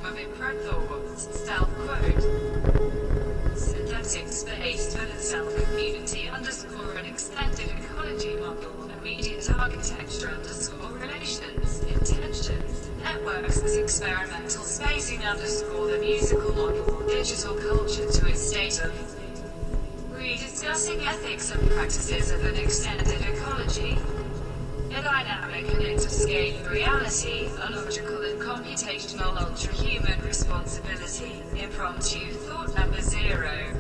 of imprint thoughts, self-quote. Synthetics-based cell community underscore an extended ecology model, immediate architecture underscore relations, intentions, networks as experimental spacing underscore the musical model, digital culture to its state of rediscussing ethics and practices of an extended ecology. A dynamic and interscaling reality, a logical and computational ultra-human responsibility, impromptu thought number 0.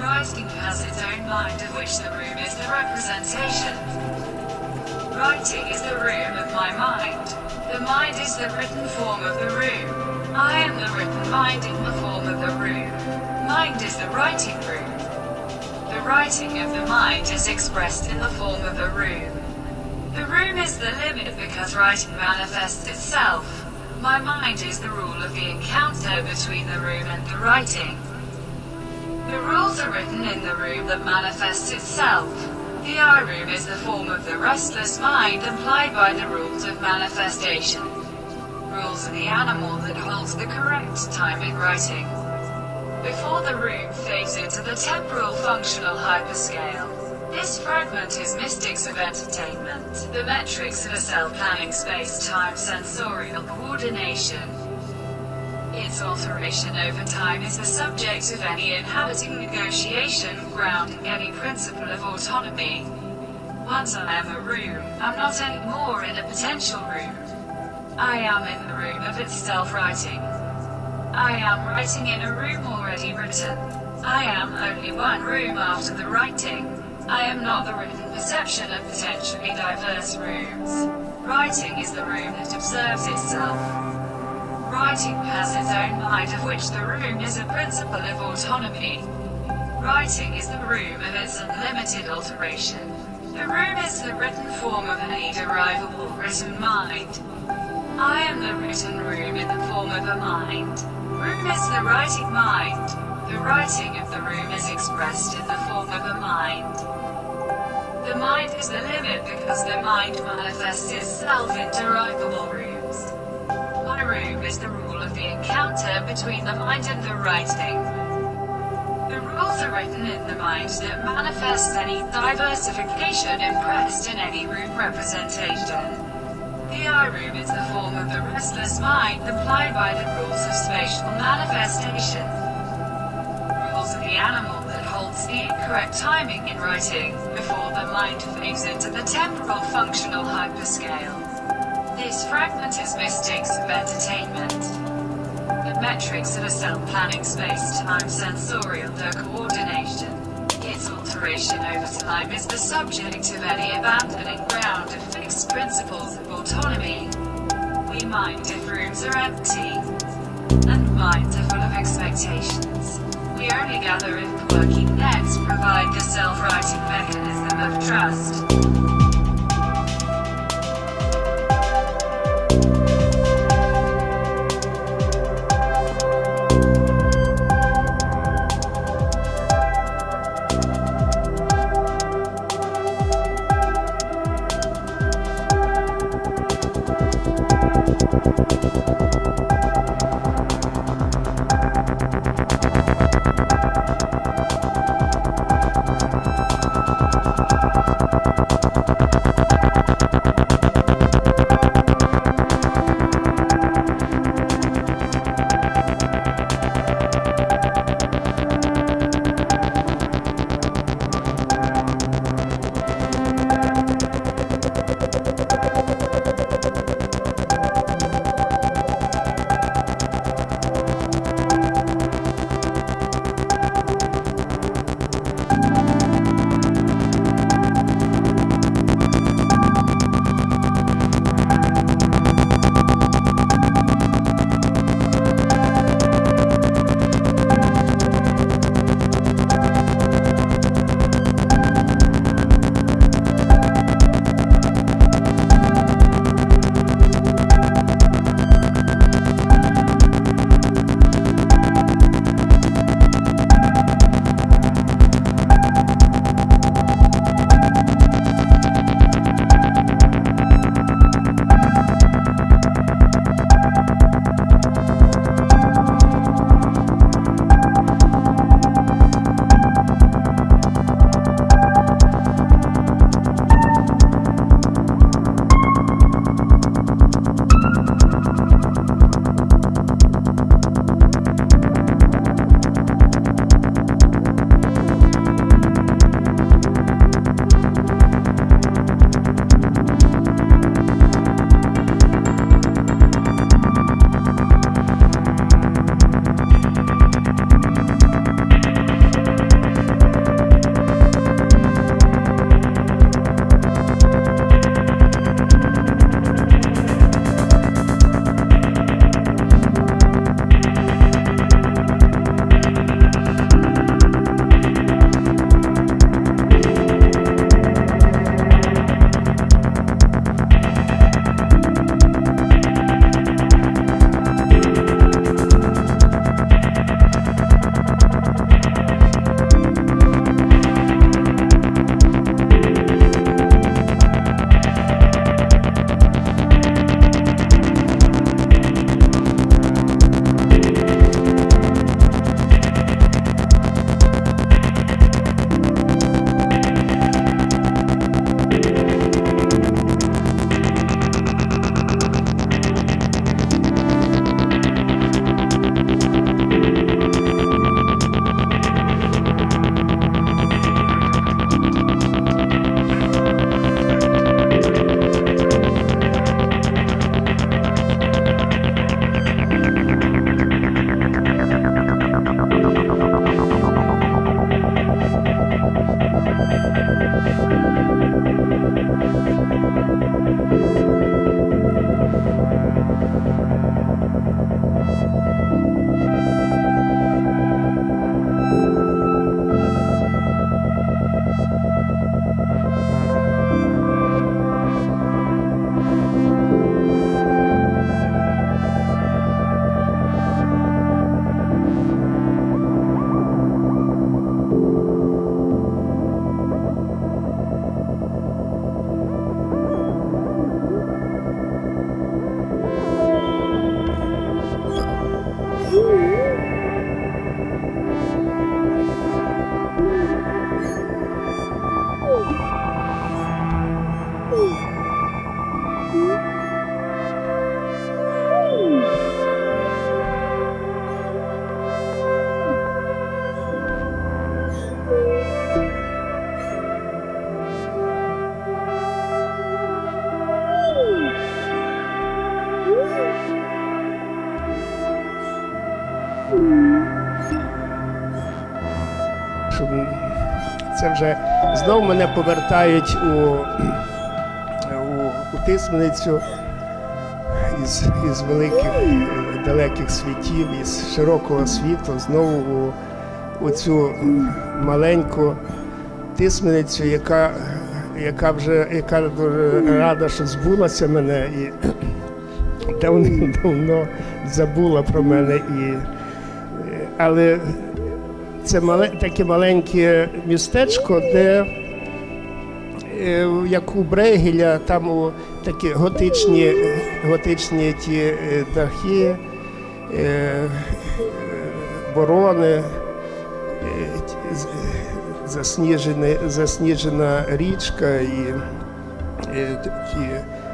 Writing has its own mind of which the room is the representation. Writing is the room of my mind. The mind is the written form of the room. I am the written mind in the form of the room. Mind is the writing room. The writing of the mind is expressed in the form of the room. The room is the limit because writing manifests itself. My mind is the rule of the encounter between the room and the writing. The rules are written in the room that manifests itself. The I room is the form of the restless mind implied by the rules of manifestation. Rules are the animal that holds the correct time in writing. Before the room fades into the temporal functional hyperscale. This fragment is mystics of entertainment, the metrics of a self-planning space-time sensorial coordination. Its alteration over time is the subject of any inhabiting negotiation grounding any principle of autonomy. Once I am a room, I'm not anymore in a potential room. I am in the room of its self-writing. I am writing in a room already written. I am only one room after the writing. I am not the written perception of potentially diverse rooms. Writing is the room that observes itself. Writing has its own mind of which the room is a principle of autonomy. Writing is the room of its unlimited alteration. The room is the written form of any derivable written mind. I am the written room in the form of a mind. Room is the writing mind. The writing of the room is expressed in the form of a mind. The mind is the limit because the mind manifests itself in derivable rooms. My room is the rule of the encounter between the mind and the writing. The rules are written in the mind that manifests any diversification impressed in any room representation. The I room is the form of the restless mind implied by the rules of spatial manifestation. Rules are the animal that holds the incorrect timing in writing, before the mind fades into the temporal functional hyperscale. This fragment is mystics of entertainment. The metrics of a self-planning space-time sensorial coordination. Its alteration over time is the subject of any abandoning ground of fixed principles of autonomy. We mind if rooms are empty, and minds are full of expectations. We only gather if working nets provide the self-writing mechanism of trust. Це вже знов мене повертають у Тисменицю із великих далеких світів, із широкого світу, знову у цю маленьку Тисменицю, яка дуже рада, що збулася мене і давно забула про мене. Але це таке маленьке містечко, де, як у Брегеля, там такі готичні ті дахи, борони, засніжена річка і ті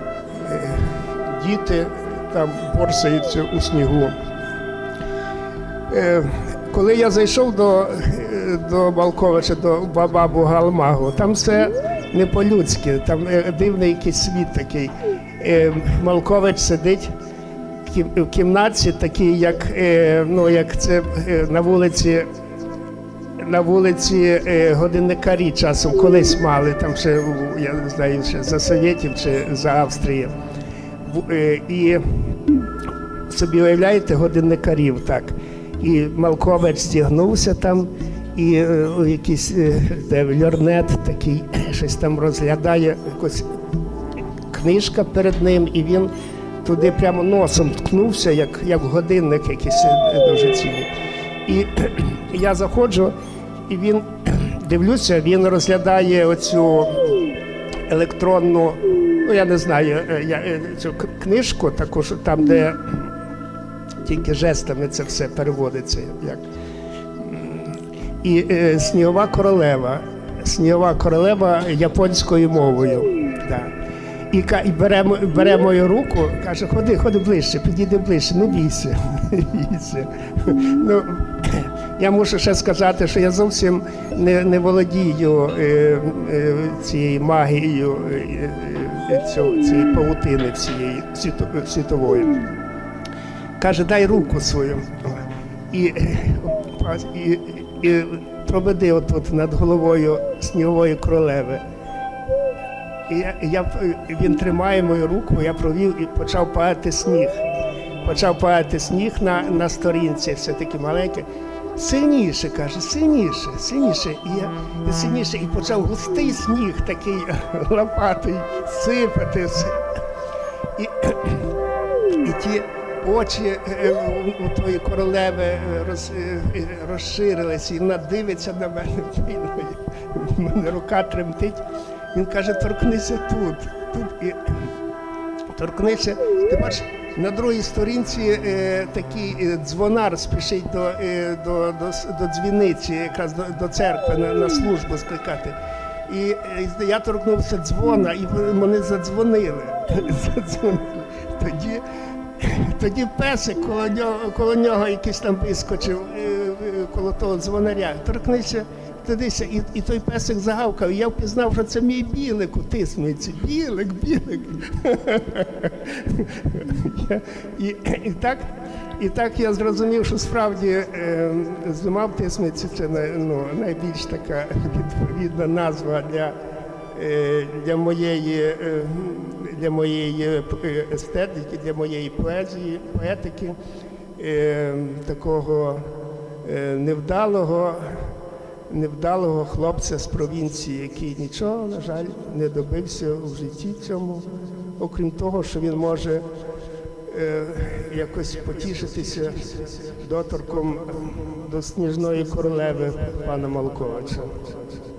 діти там борсаються у снігу. Коли я зайшов до Малковича, до баба Бугалмагу, там все не по-людськи, там дивний якийсь світ такий. Малкович сидить в кімнаті, такий, як це на вулиці годинникарі часом колись мали, там ще, я не знаю, ще за Совєтів чи за Австрії. І собі уявляєте годинникарів, так. І Малкович стягнувся там, і якийсь льорнет такий, щось там розглядає, якась книжка перед ним, і він туди прямо носом ткнувся, як годинник якийсь дуже цінний. І я заходжу, і дивлюся, він розглядає оцю електронну, ну я не знаю, цю книжку таку, там, де тільки жестами це все переводиться. І Снігова королева японською мовою. Да. І бере мою руку, каже, ходи ближче, підійди ближче, не бійся. Ну, я мушу ще сказати, що я зовсім не володію цією магією, цієї павутини всієї світової. Каже, дай руку свою і проведи отут над головою Снігової королеви. Він тримає мою руку, я провів і почав паяти сніг. Почав паяти сніг на сторінці, все таки маленьке. Сильніше, каже, сильніше. І сильніше. І почав густий сніг, такий лопатий, сипати все. І ті очі у тої королеви розширилися, і вона дивиться на мене, в мене рука тремтить. Він каже, торкнися тут. І торкнися. Ти бачиш, на другій сторінці такий дзвонар спішить до дзвіниці, якраз до церкви, на службу скликати. І я торкнувся дзвона, і вони задзвонили. Тоді песик коло нього якийсь там вискочив, коло того дзвонаря. Торкнися tudися, і той песик загавкав, і я впізнав, що це мій білик у Тисмениці. Білик. І так я зрозумів, що справді зима в Тисмениці – це найбільш така відповідна назва для моєї естетики, для моєї поетики, такого невдалого хлопця з провінції, який нічого, на жаль, не добився у житті цьому, окрім того, що він може якось потішитися доторком до Сніжної королеви пана Малковича.